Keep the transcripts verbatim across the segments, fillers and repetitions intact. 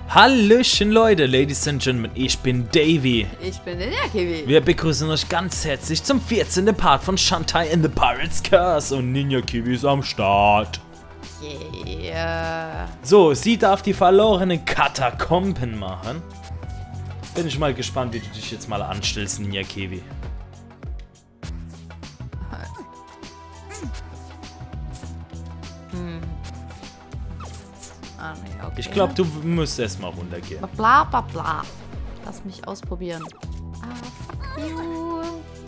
Hallöchen Leute, Ladies and Gentlemen, ich bin Davy. Ich bin der Kiwi. Wir begrüßen euch ganz herzlich zum vierzehnten Part von Shantae in the Pirate's Curse und Ninja Kiwi ist am Start. Yeah. So, sie darf die verlorenen Katakomben machen. Bin ich mal gespannt, wie du dich jetzt mal anstellst, Ninja Kiwi. Hm. Ah, nee, okay. Ich glaube, du musst erstmal runtergehen. Bla bla bla. Lass mich ausprobieren. Ah, fuck you.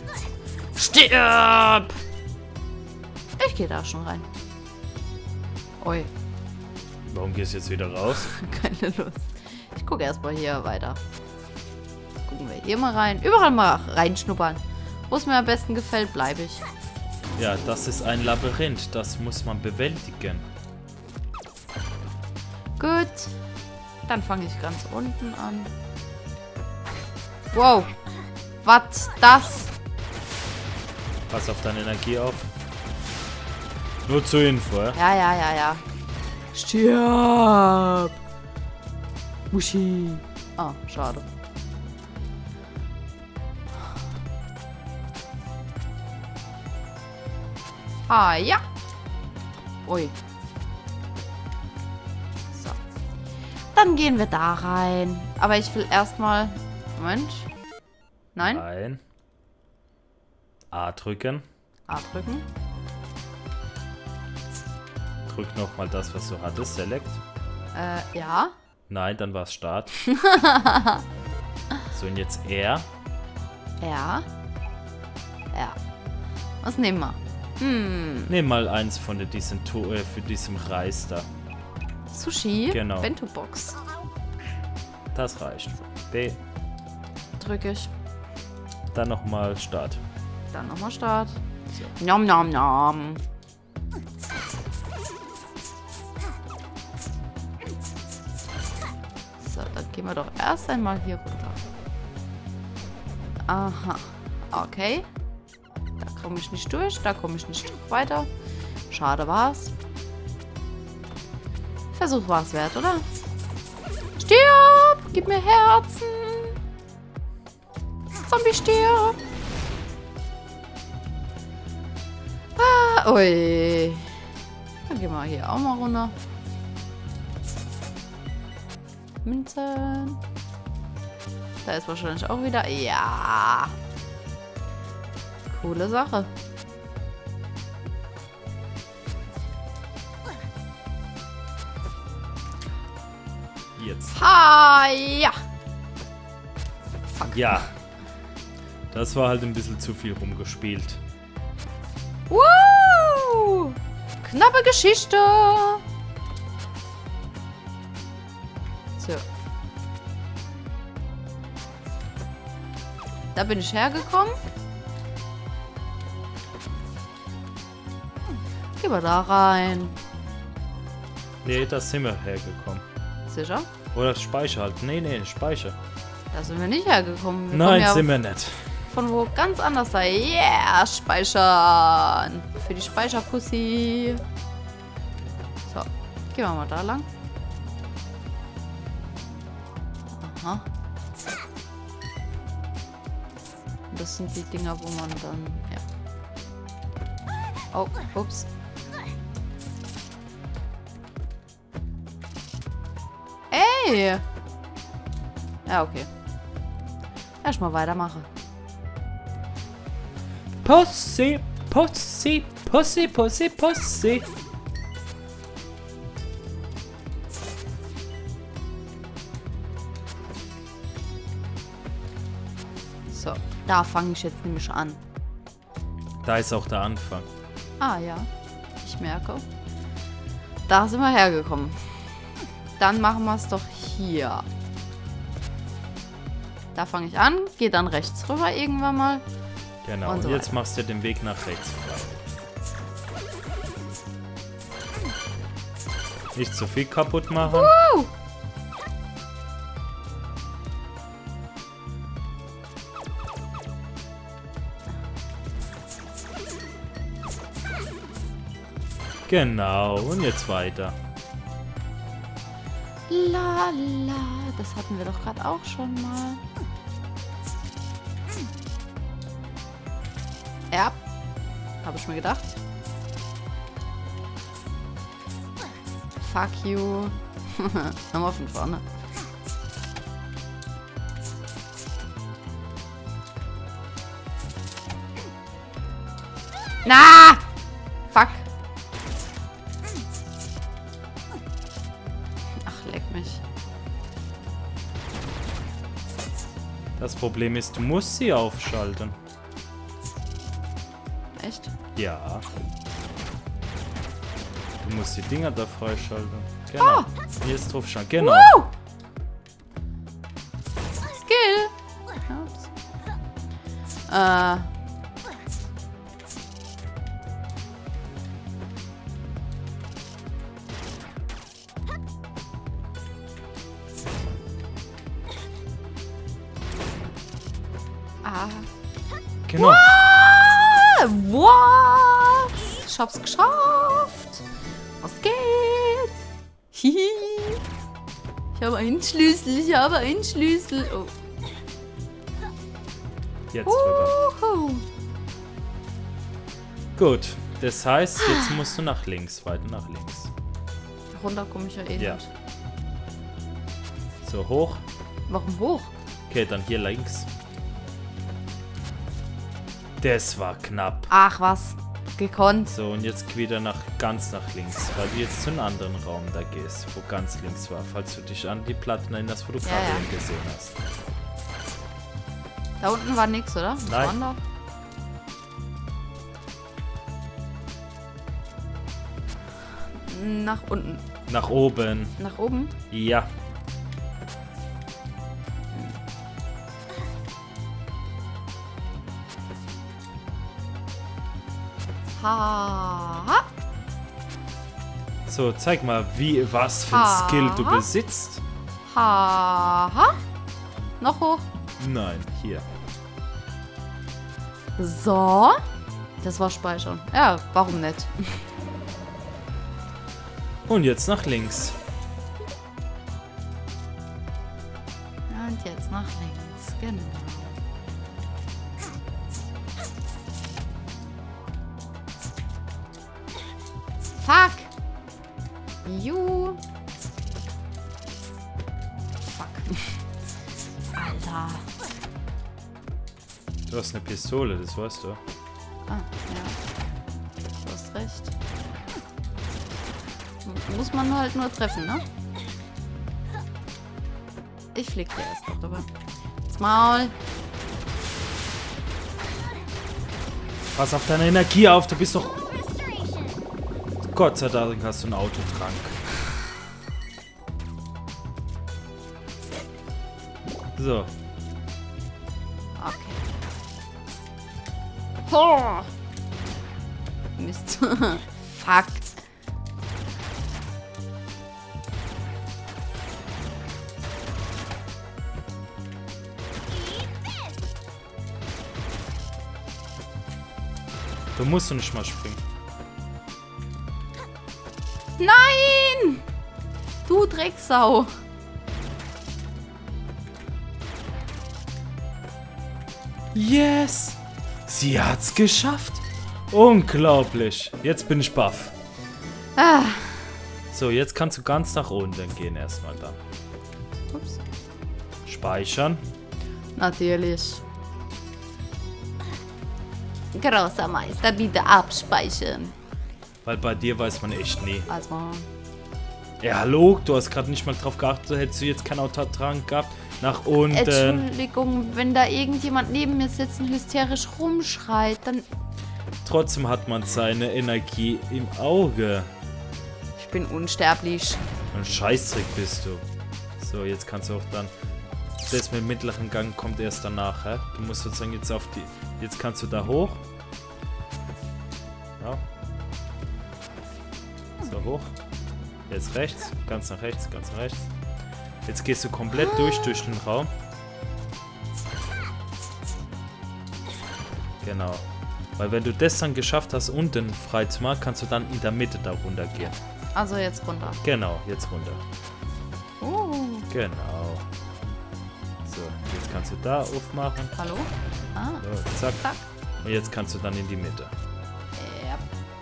Stirb! Ich gehe da schon rein. Ui. Warum gehst du jetzt wieder raus? Keine Lust. Ich gucke erstmal hier weiter. Gucken wir hier mal rein. Überall mal reinschnuppern. Wo es mir am besten gefällt, bleibe ich. Ja, das ist ein Labyrinth. Das muss man bewältigen. Gut. Dann fange ich ganz unten an. Wow. Was das? Pass auf deine Energie auf. Nur zur Info, ja? Ja, ja, ja, ja. Stirb! Muschi. Ah, schade. Ah, ja. Ui. So. Dann gehen wir da rein. Aber ich will erstmal... Moment. Nein? Nein. A drücken. A drücken. Drück nochmal das, was du hattest. Select. Äh, ja. Nein, dann war es Start. So, und jetzt R. Ja. Ja. Was nehmen wir? Hm. Nehm mal eins von diesen to äh, für diesem Reis da. Sushi. Genau. Bento Box. Das reicht. B. Drücke ich. Dann nochmal Start. Dann nochmal Start. So. Nom nom nom. So, dann gehen wir doch erst einmal hier runter. Aha. Okay. Da komme ich nicht durch. Da komme ich nicht weiter. Schade war's. Versuch war es wert, oder? Stirb! Gib mir Herzen! Zombie stirb! Ah, ui. Dann gehen wir hier auch mal runter. Münzen. Da ist wahrscheinlich auch wieder... Ja. Coole Sache. Jetzt. Ha, ja. Fuck. Ja. Das war halt ein bisschen zu viel rumgespielt. Woo! Knappe Geschichte. So. Da bin ich hergekommen. Gehen wir da rein. Nee, da sind wir hergekommen. Sicher? Oder Speicher halt. Nee, nee, Speicher. Da sind wir nicht hergekommen. Wir Nein, kommen ja sind wir nicht. von wo ganz anders da. Yeah, speichern. Für die Speicherpussy. So, gehen wir mal da lang. Aha. Das sind die Dinger, wo man dann... Ja. Oh, ups. Ey! Ja, okay. Erstmal weitermachen. Pussy, Pussy, Pussy, Pussy, Pussy. So, da fange ich jetzt nämlich an. Da ist auch der Anfang. Ah ja, ich merke. Da sind wir hergekommen. Dann machen wir es doch hier. Da fange ich an, gehe dann rechts rüber irgendwann mal. Genau, Und und so jetzt weiter. machst du den Weg nach rechts frei. Nicht zu viel kaputt machen. Uh! Genau, und jetzt weiter. La la. Das hatten wir doch gerade auch schon mal. Ja. Habe ich mir gedacht. Fuck you. Nochmal von vorne. Na! Fuck. Ach, leck mich. Das Problem ist, du musst sie aufschalten. Echt? Ja. Du musst die Dinger da freischalten. Genau. Oh. Jetzt drauf schauen. Genau. Woo! Skill. Ups. Äh. Ah. Genau. Was? Ich hab's geschafft. Was geht? Hihi. Ich habe einen Schlüssel. Ich habe einen Schlüssel. Oh. Jetzt rüber. Uhu. Gut. Das heißt, jetzt musst du nach links. Weiter nach links. Runter komme ich ja eh Ja. nicht. So, hoch. Warum hoch? Okay, dann hier links. Das war knapp. Ach was. Gekonnt. So, und jetzt wieder nach ganz nach links, weil du jetzt zu einem anderen Raum da gehst, wo ganz links war, falls du dich an die Platten erinnerst, wo du Ja, gerade ja. eben gesehen hast. Da unten war nix, oder? Was Nein. war da? Nach unten. Nach oben. Nach oben? Ja. Ha. ha. So, zeig mal, wie, was für ein Ha. Skill du besitzt. Ha. ha. Noch hoch. Nein, hier. So. Das war Speichern. Ja, warum nicht? Und jetzt nach links. Und jetzt nach links. Genau. Fuck. You. Fuck. Alter. Du hast eine Pistole, das weißt du. Ah, ja. Du hast recht. Muss man halt nur treffen, ne? Ich flieg dir erst noch drüber. Das Maul. Pass auf deine Energie auf, du bist doch... Gott sei Dank hast du einen Autotrank. So. Okay. Oh. Mist. Fuck. Du musst du nicht mal springen. Nein! Du Drecksau. Yes! Sie hat's geschafft! Unglaublich! Jetzt bin ich baff. Ah. So, jetzt kannst du ganz nach unten gehen erstmal dann. Ups. Speichern. Natürlich. Großer Meister, bitte abspeichern. Weil bei dir weiß man echt nie. Also. Ja, hallo, du hast gerade nicht mal drauf geachtet, hättest du jetzt keinen Autotrank gehabt. Nach unten. Entschuldigung, wenn da irgendjemand neben mir sitzt und hysterisch rumschreit, dann... Trotzdem hat man seine Energie im Auge. Ich bin unsterblich. Ein Scheißtrick bist du. So, jetzt kannst du auch dann... Das mit dem mittleren Gang kommt erst danach, hä? Du musst sozusagen jetzt auf die... Jetzt kannst du da hoch. Ja. So, hoch. Jetzt rechts, ganz nach rechts, ganz nach rechts. Jetzt gehst du komplett durch, durch den Raum. Genau. Weil wenn du das dann geschafft hast, unten frei zu machen, kannst du dann in der Mitte da runter gehen. Also jetzt runter. Genau, jetzt runter. Uh. Genau. So, jetzt kannst du da aufmachen. Hallo? Ah. So, zack. Zack. Und jetzt kannst du dann in die Mitte. Ja.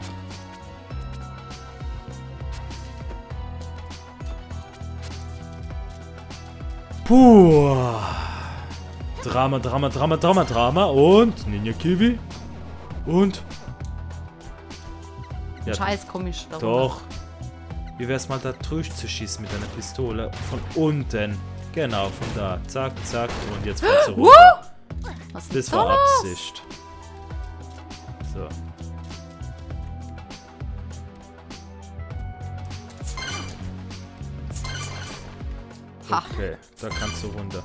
Puh. Drama, Drama, Drama, Drama, Drama. Und Ninja Kiwi. Und. Ja, Scheiß komisch. Darüber. doch. Wie wär's mal da durchzuschießen mit einer Pistole? Von unten. Genau, von da. Zack, zack. Und jetzt fällst du runter. Was ist Das da war los? Absicht. So. Ha. Okay, da kannst du runter.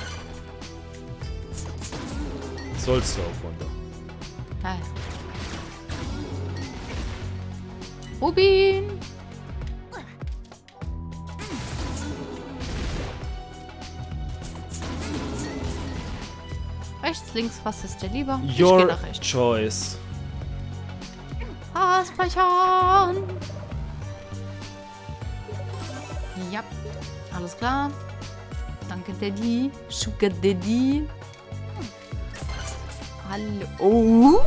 Sollst du auch runter. Hi. Rubin! Rechts, links, was ist dir lieber? Ich geh Your nach rechts. choice. Ah, speichern! Ja, alles klar. Danke, Daddy. Sugar Daddy. Hallo. Oh!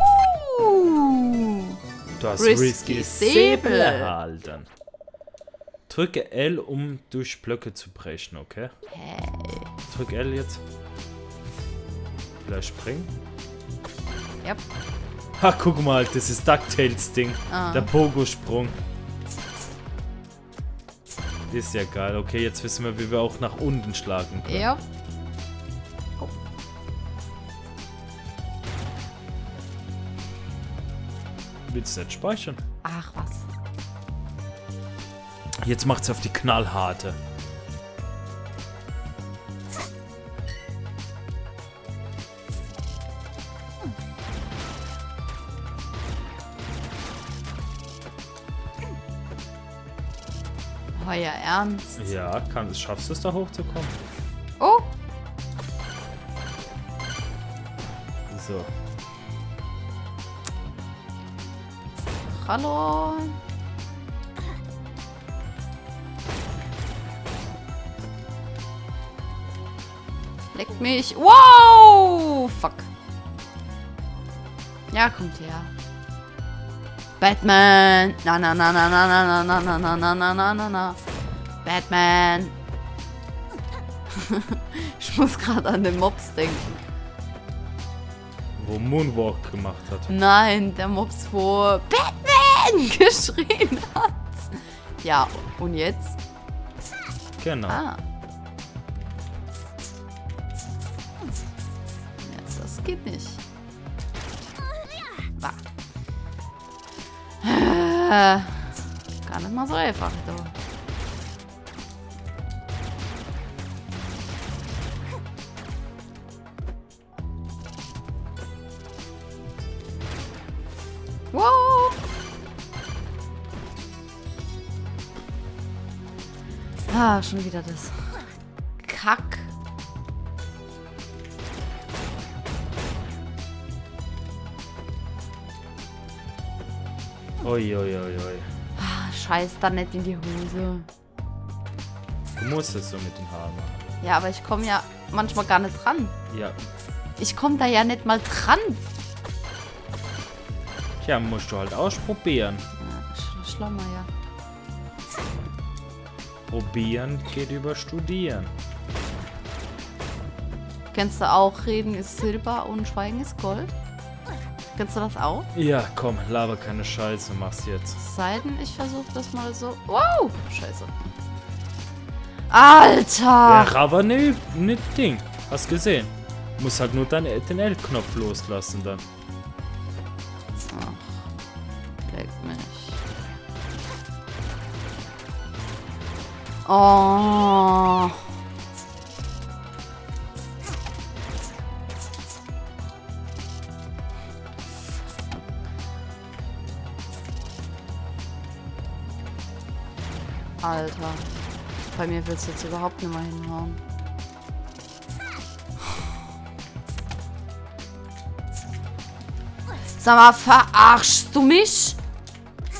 Du hast Risky Risky Säbel. Säbel erhalten. Drücke L, um durch Blöcke zu brechen, okay? Hey. Drück L jetzt. Vielleicht springen. Ja. Ha, guck mal, das ist DuckTales Ding. Ah. Der Pogo-Sprung. Das ist ja geil. Okay, jetzt wissen wir, wie wir auch nach unten schlagen können. Ja. Willst du nicht speichern? Ach was. Jetzt macht's auf die knallharte. Euer Ernst? Ja, kann, schaffst du es da hochzukommen? Oh! So. Hallo! Leckt mich. Wow! Fuck. Ja, kommt her. Batman! Na na na na na na na na na na na na na na. Batman! Ich muss gerade an den Mops denken. Wo Moonwalk gemacht hat. Nein, der Mops, wo Batman geschrien hat. Ja, und jetzt? Genau. Ah. Ja, das geht nicht. Bah. Äh, gar nicht mal so einfach, du. Wow. Ah, schon wieder das. Kack. Oi, oi, oi, oi. Ah, scheiß da nicht in die Hose. Du musst es so mit den Haaren machen. Ja, aber ich komme ja manchmal gar nicht dran. Ja. Ich komme da ja nicht mal dran. Ja, musst du halt ausprobieren. Ja, sch Schlammer, ja. Probieren geht über Studieren. Kennst du auch, Reden ist Silber und Schweigen ist Gold? Kennst du das auch? Ja, komm, laber keine Scheiße, mach's jetzt. Sei denn, ich versuche das mal so. Wow! Scheiße. Alter! Ja, aber ne, ne Ding. Hast gesehen. Muss halt nur dann den L-Knopf loslassen dann. Ach, leck mich. Oh. Alter. Bei mir willst du jetzt überhaupt nicht mehr hinhauen. Sag mal, verarschst du mich?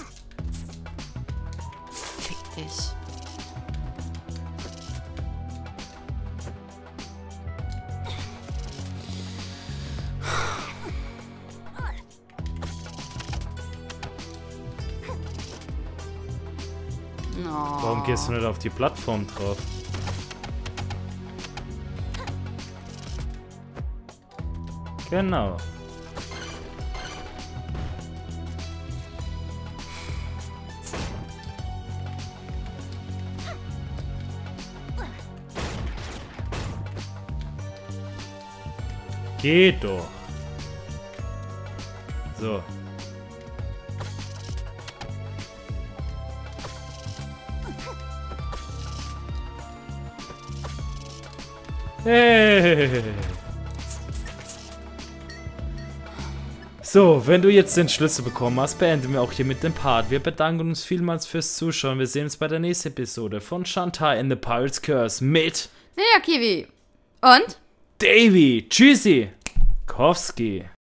Fick dich. Warum gehst du nicht auf die Plattform drauf? Genau. Geht doch. So. Hey. So, wenn du jetzt den Schlüssel bekommen hast, beenden wir auch hier mit dem Part. Wir bedanken uns vielmals fürs Zuschauen. Wir sehen uns bei der nächsten Episode von Shantae and the Pirate's Curse mit Ninja Kiwi. Und? Davy. Tschüssi. Kowski.